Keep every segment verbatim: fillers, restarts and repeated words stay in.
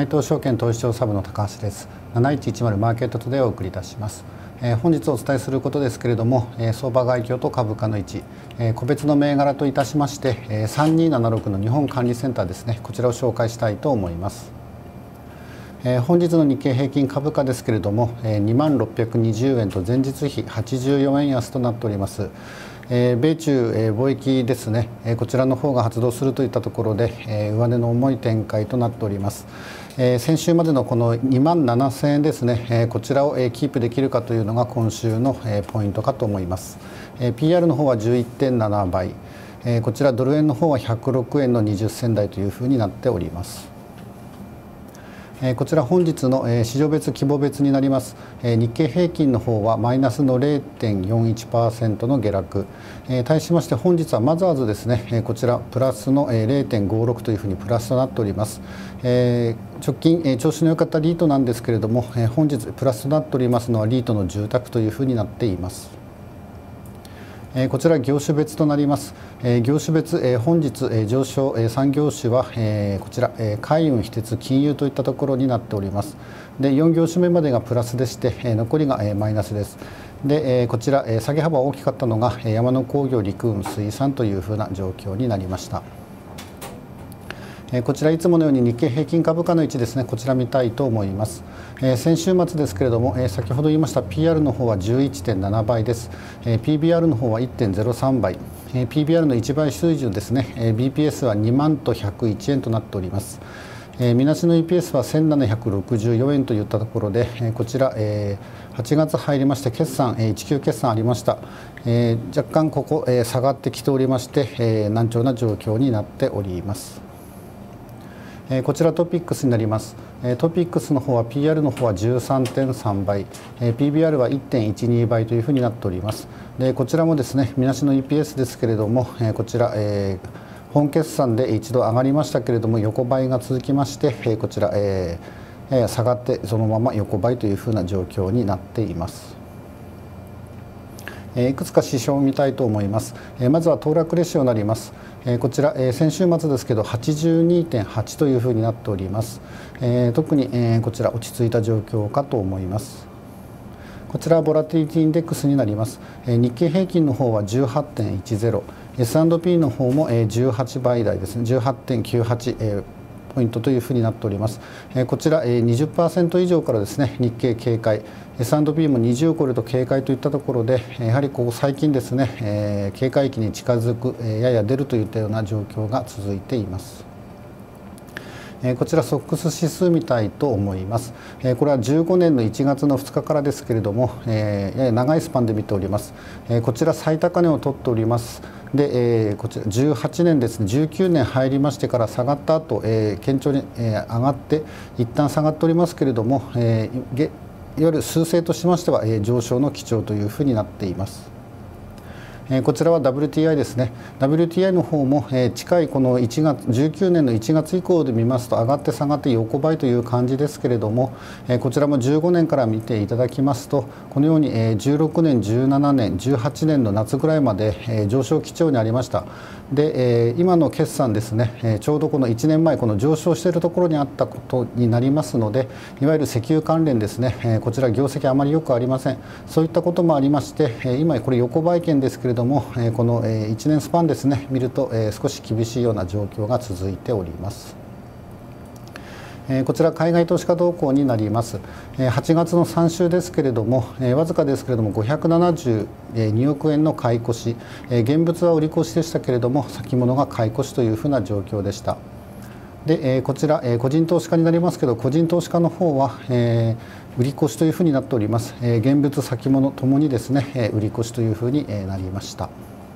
外東証券投資調査部の高橋です。なないちいちまるマーケットトゥデイをお送りいたします。えー、本日お伝えすることですけれども、えー、相場概況と株価の位置、えー、個別の銘柄といたしまして、えー、さんにーななろくの日本管理センターですね、こちらを紹介したいと思います。えー、本日の日経平均株価ですけれども、えー、にまんろっぴゃくにじゅうえんと前日比はちじゅうよえん安となっております。えー、米中、えー、貿易ですね、えー、こちらの方が発動するといったところで、えー、上値の重い展開となっております。えー、先週までのこのにまんななせんえんですね、えー、こちらを、えー、キープできるかというのが今週の、えー、ポイントかと思います。えー、ピーアール の方は じゅういってんななばい、えー、こちらドル円の方はひゃくろくえんのにじゅっせん台というふうになっております。こちら本日の市場別規模別になります。日経平均の方はマイナスの れいてんよんいちパーセント の下落、対しまして本日はマザーズですね、こちらプラスの れいてんごろく というふうにプラスとなっております。直近調子の良かったリートなんですけれども、本日プラスとなっておりますのはリートの住宅というふうになっています。こちら業種別となります。業種別、本日上昇さん業種はこちら海運、非鉄、金融といったところになっております。でよん業種目までがプラスでして残りがマイナスです。でこちら下げ幅大きかったのが山の工業、陸運、水産というふうな状況になりました。こちらいつものように日経平均株価の位置ですね、こちら見たいと思います。先週末ですけれども、先ほど言いました ピーアール の方は じゅういってんななばいです。ピービーアール の方は いってんぜろさんばい、ピービーアール のいちばい水準ですね、ビーピーエス はにまんとひゃくいちえんとなっております。みなしの イーピーエス はせんななひゃくろくじゅうよえんといったところで、こちらはちがつ入りまして決算、いちきゅう決算ありました。若干ここ下がってきておりまして、難聴な状況になっております。こちらトピックスになります。トピックスの方は ピーアール の方は じゅうさんてんさんばい、ピービーアール は いってんいちにばいというふうになっております。でこちらもですね、みなしの イーピーエス ですけれども、こちら、えー、本決算で一度上がりましたけれども横ばいが続きまして、こちら、えー、やや下がってそのまま横ばいというふうな状況になっています。いくつか指標を見たいと思います。まずは騰落レシオになります。こちら先週末ですけど はちじゅうにてんはち というふうになっております。特にこちら落ち着いた状況かと思います。こちらはボラティリティインデックスになります。日経平均の方は じゅうはちてんいちぜろ、エスアンドピー の方もじゅうはちばい台ですね、じゅうはちてんきゅうはちポイントというふうになっております。こちら にじゅっパーセント 以上からですね、日経警戒、エスアンドピー もにじゅうを超えると警戒といったところで、やはりここ最近ですね、警戒域に近づく、やや出るといったような状況が続いています。こちらソックス指数見たいと思います。これはじゅうごねんのいちがつのふつかからですけれども、やや長いスパンで見ております。こちら最高値を取っております。で、えー、こちらじゅうはちねんですね、じゅうきゅうねん入りましてから下がった後、えー、堅調に、えー、上がって一旦下がっておりますけれども、えー、いわゆる数勢としましては、えー、上昇の基調というふうになっています。こちらは ダブリューティーアイ ですね。ダブリューティーアイ の方も近いこのいちがつじゅうきゅうねんのいちがつ以降で見ますと上がって下がって横ばいという感じですけれども、こちらもじゅうごねんから見ていただきますとこのようにじゅうろくねん、じゅうななねん、じゅうはちねんの夏ぐらいまで上昇基調にありました。で今の決算ですね、ちょうどこのいちねんまえこの上昇しているところにあったことになりますので、いわゆる石油関連ですね、こちら業績あまりよくありません。そういったこともありまして、今これ横ばい圏ですけれども、このいちねんスパンですね見ると少し厳しいような状況が続いております。こちら海外投資家動向になります。はちがつのさん週ですけれども、わずかですけれどもごひゃくななじゅうにおくえんの買い越し、現物は売り越しでしたけれども先物が買い越しというふうな状況でした。でこちら個人投資家になりますけど、個人投資家の方は売り越しというふうになっております。現物先物ともにですね売り越しというふうになりました。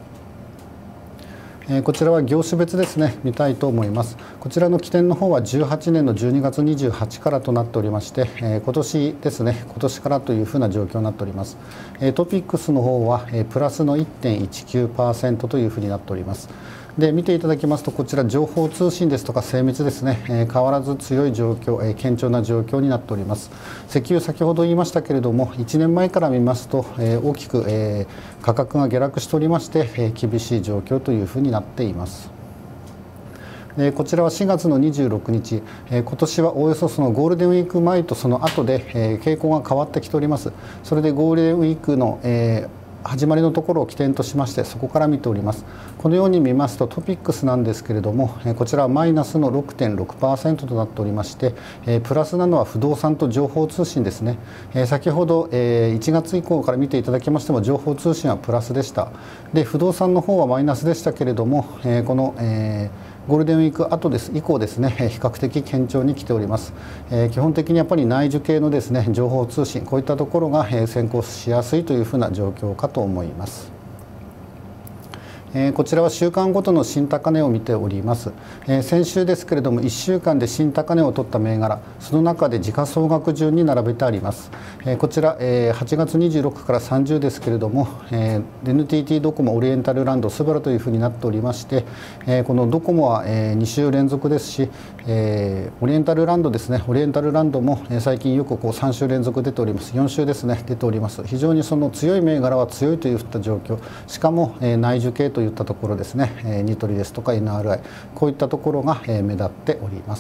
こちらは業種別ですね見たいと思います。こちらの起点の方はじゅうはちねんのじゅうにがつにじゅうはちからとなっておりまして、今年ですね今年からというふうな状況になっております。トピックスの方はプラスの いってんいちきゅうパーセント というふうになっております。で見ていただきますとこちら情報通信ですとか精密ですね、えー、変わらず強い状況、えー、堅調な状況になっております。石油先ほど言いましたけれどもいちねんまえから見ますと、えー、大きく、えー、価格が下落しておりまして、えー、厳しい状況というふうになっています。 でこちらはしがつのにじゅうろくにち、えー、今年はおおよそそのゴールデンウィーク前とその後で、えー、傾向が変わってきております。それでゴールデンウィークの、えー始まりのところを起点としまして、そこから見ております。このように見ますとトピックスなんですけれども、こちらはマイナスの ろくてんろくパーセント となっておりまして、プラスなのは不動産と情報通信ですね。先ほどいちがつ以降から見ていただきましても情報通信はプラスでした。で不動産の方はマイナスでしたけれども、この、えーゴールデンウィーク後です以降ですね、比較的堅調に来ております。えー、基本的にやっぱり内需系のですね情報通信、こういったところが先行しやすいというふうな状況かと思います。こちらは週間ごとの新高値を見ております。先週ですけれどもいっしゅうかんで新高値を取った銘柄、その中で時価総額順に並べてあります。こちらはちがつにじゅうろくからさんじゅうですけれども エヌティーティー ドコモ、オリエンタルランド、スバルというふうになっておりまして、このドコモはに週連続ですし、オリエンタルランドですね、オリエンタルランドも最近よくこうさん週連続出ております。よん週ですね出ております。非常にその強い銘柄は強いといった状況、しかも内需系といういったところですね、ニトリですとか エヌアールアイ、 こういったところが目立っております。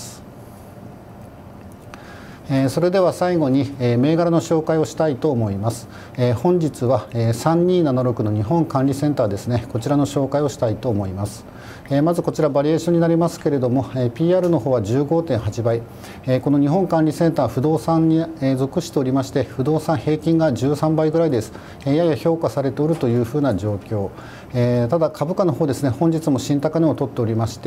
それでは最後に銘柄の紹介をしたいと思います。本日はさんにーななろくの日本管理センターですね、こちらの紹介をしたいと思います。まずこちらバリエーションになりますけれども、 ピーアール の方は じゅうごてんはちばい、この日本管理センター不動産に属しておりまして、不動産平均がじゅうさんばいぐらいです。やや評価されておるというふうな状況。ただ株価の方ですね、本日も新高値を取っておりまして、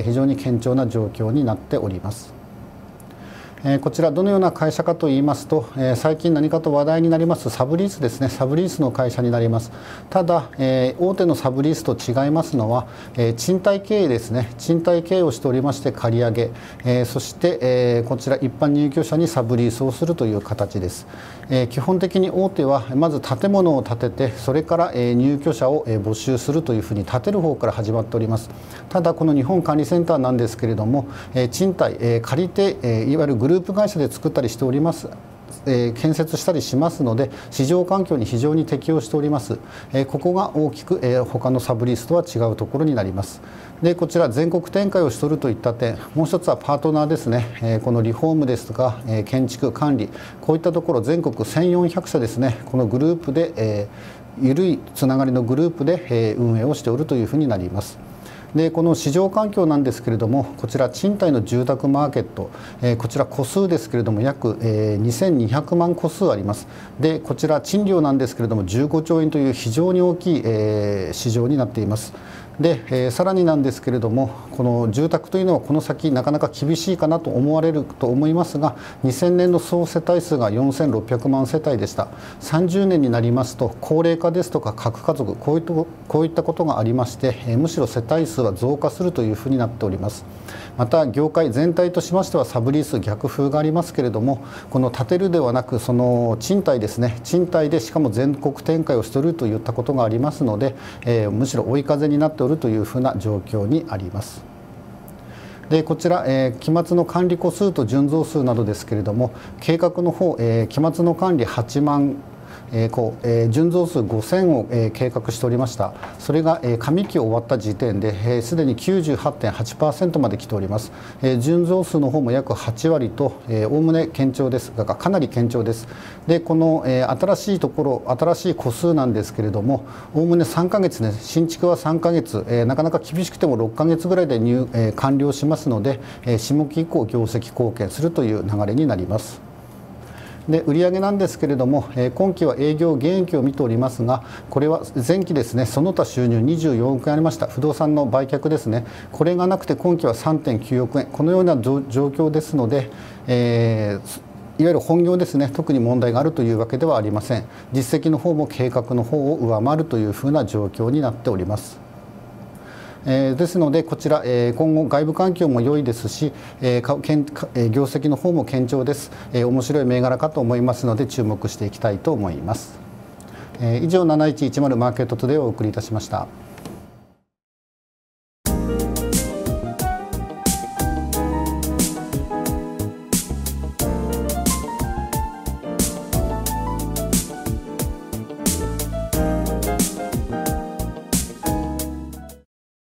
非常に堅調な状況になっております。こちらどのような会社かといいますと、最近何かと話題になりますサブリースですね、サブリースの会社になります。ただ大手のサブリースと違いますのは賃貸経営ですね、賃貸経営をしておりまして借り上げ、そしてこちら一般入居者にサブリースをするという形です。基本的に大手はまず建物を建てて、それから入居者を募集するというふうに建てる方から始まっております。ただこの日本管理センターなんですけれども、賃貸借りていわゆるグループ会社で作ったりしております。えー、建設したりしますので、市場環境に非常に適応しております。えー、ここが大きく、えー、他のサブリースとは違うところになります。でこちら全国展開をしとるといった点、もう一つはパートナーですね。えー、このリフォームですとか、えー、建築管理、こういったところ全国せんよんひゃくしゃですね、このグループで、えー、緩いつながりのグループで、えー、運営をしておるというふうになります。でこの市場環境なんですけれども、こちら賃貸の住宅マーケット、えー、こちら戸数ですけれども約、えー、にせんにひゃくまん戸数あります。でこちら賃料なんですけれどもじゅうごちょうえんという非常に大きい、えー、市場になっています。で、えー、さらになんですけれども、この住宅というのはこの先なかなか厳しいかなと思われると思いますが、にせんねんの総世帯数がよんせんろっぴゃくまん世帯でした。さんじゅうねんになりますと高齢化ですとか核家族、こういったこういったことがありまして、えー、むしろ世帯数は増加するというふうになっております。また業界全体としましてはサブリース逆風がありますけれども、この建てるではなくその賃貸ですね、賃貸でしかも全国展開をしているといったことがありますので、えー、むしろ追い風になっておるというふうな状況にあります。でこちら、えー、期末の管理戸数と純増数などですけれども、計画の方、えー、期末の管理はちまん、えーこうえー、純増数ごせんを、えー、計画しておりました。それが、えー、上期終わった時点で、す、え、で、に きゅうじゅうはちてんはちパーセント まで来ております。えー、純増数の方も約はちわりと、おおむね堅調ですが、かなり堅調です。で、この、えー、新しいところ、新しい戸数なんですけれども、おおむねさんかげつね、新築はさんかげつ、えー、なかなか厳しくてもろっかげつぐらいで入、えー、完了しますので、えー、下期以降業績貢献するという流れになります。で売上なんですけれども、今期は営業減益を見ておりますが、これは前期ですね、その他収入にじゅうよんおくえんありました。不動産の売却ですね、これがなくて今期は さんてんきゅうおくえん、このような状況ですので、えーいわゆる本業ですね、特に問題があるというわけではありません。実績の方も計画の方を上回るというふうな状況になっております。えー、ですのでこちら、えー、今後外部環境も良いですし、えーけんえー、業績の方も堅調です。えー、面白い銘柄かと思いますので注目していきたいと思います。えー、以上なないちいちまるマーケットトゥデイをお送りいたしました。